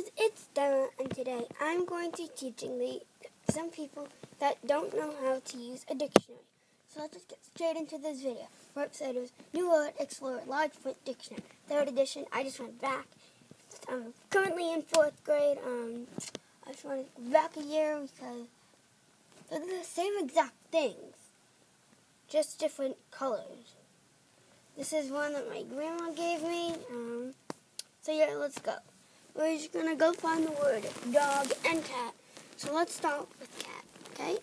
guys, it's Donna, and today I'm going to be teaching some people that don't know how to use a dictionary. So let's just get straight into this video. First episode was New World Explorer Large Print Dictionary, 3rd edition. I just went back. I'm currently in 4th grade. I just want to go back a year because they're the same exact things, just different colors. This is one that my grandma gave me. So yeah, let's go. We're just going to go find the word dog and cat. So let's start with cat, okay?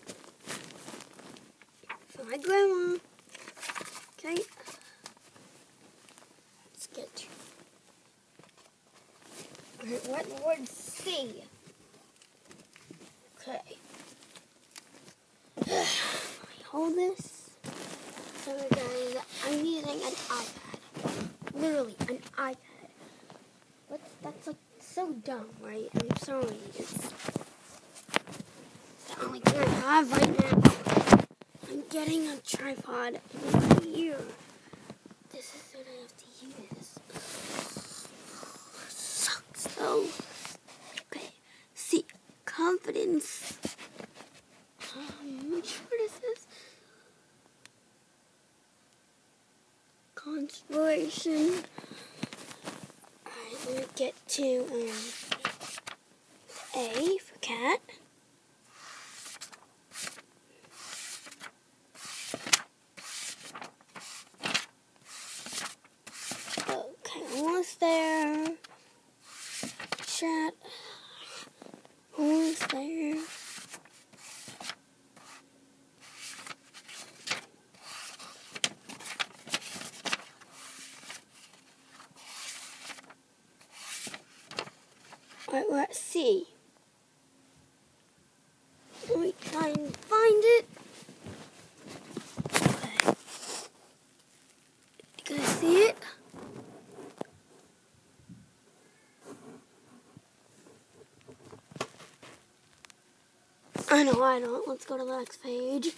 For my grandma. Okay. Let's get to what the word C. Okay. Let me hold this. So guys, I'm using an iPad. Literally, an iPad. That's like so dumb, right? I'm sorry. It's the only thing I have right now. I'm getting a tripod here. This is what I have to use. Sucks though. Okay. See, confidence. Which word is this? Conspiration. Alright, let me get to A for cat. Okay, almost there. Chat. Almost there. Alright, we're at C. Let me try and find it. Okay. You guys see it? I don't. Let's go to the next page.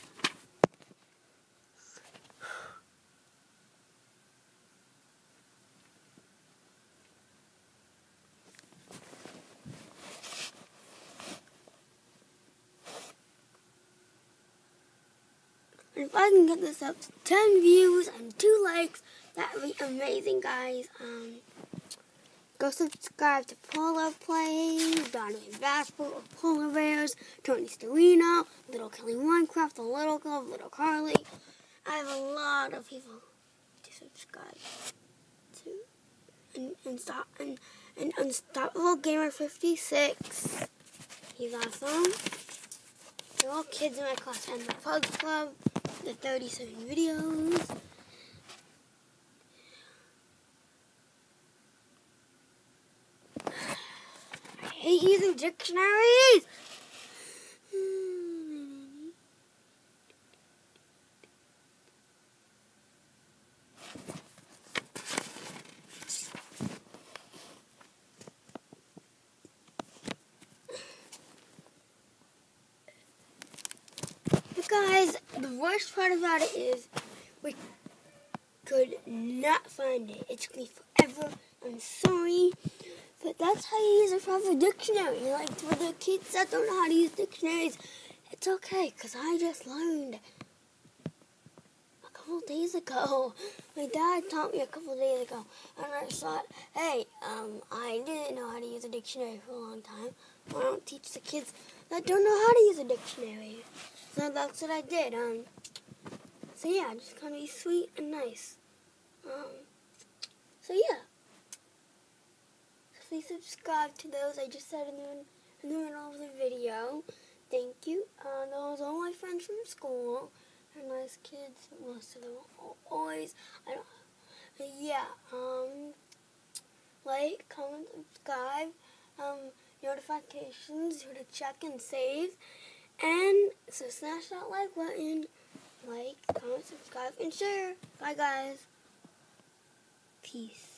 And if I can get this up to 10 views and 2 likes, that would be amazing, guys. Go subscribe to Polar Plays, Donovan Basketball, Polar Bears, Tony Storino, Little Kelly Minecraft, The Little Glove, Little Carly. I have a lot of people to subscribe to. And Unstoppable Gamer 56. He's awesome. They're all kids in my class. And the Pug Club, the 37 videos. I hate using dictionaries. But guys, the worst part about it is we could not find it. It took me forever. I'm sorry. But that's how you use a proper dictionary. Like, for the kids that don't know how to use dictionaries, it's okay, because I just learned a couple days ago. My dad taught me a couple days ago, and I thought, hey, I didn't know how to use a dictionary for a long time. Why don't teach the kids that don't know how to use a dictionary? So that's what I did. So yeah, just kind of be sweet and nice. So yeah. Please subscribe to those I just said in the middle of the video. Thank you. Those are all my friends from school. They're nice kids. Most of them always. Like, comment, subscribe. Notifications to check and save. And so smash that like button. Like, comment, subscribe, and share. Bye, guys. Peace.